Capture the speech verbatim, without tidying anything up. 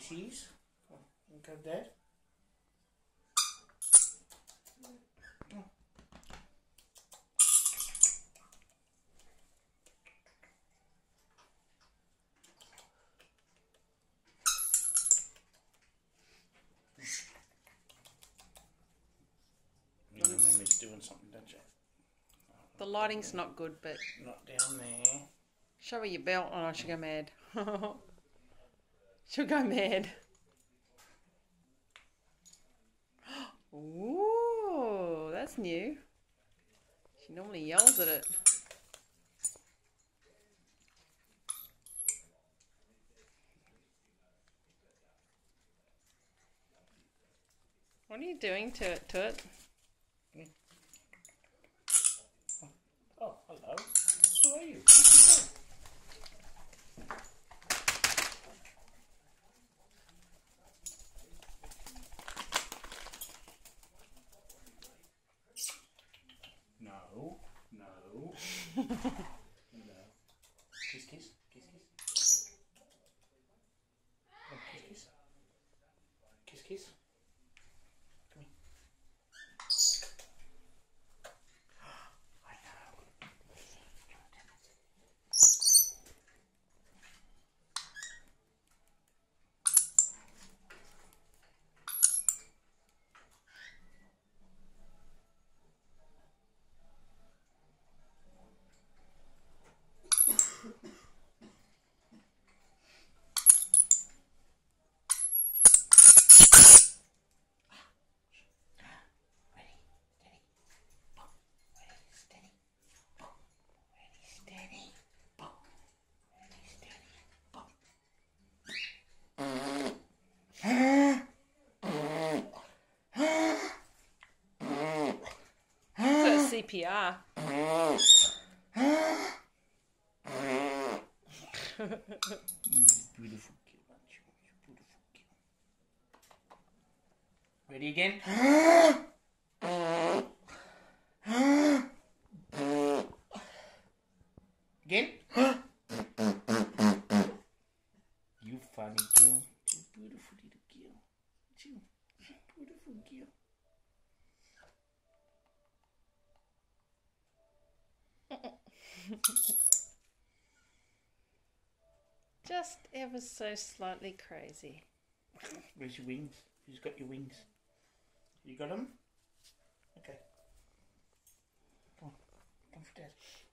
Kisses. Come on, go Dad. Mummy's doing something, don't you? The lighting's not good, but... Not down there. Show her your belt. Oh, she'll go mad. She'll go mad. Ooh, that's new. She normally yells at it. What are you doing to it, to it? Oh, hello. Who are you? What's No, no, no. Kiss, kiss, kiss, kiss. Oh, kiss, kiss. Kiss, kiss. Come here. I know. C P R. Beautiful kid, aren't you? Beautiful kid. Ready again? Again? You funny girl. You beautiful little girl. You beautiful girl. Just ever so slightly crazy. Where's your wings? Who's got your wings? You got them? Okay. Come on. Come for Dad.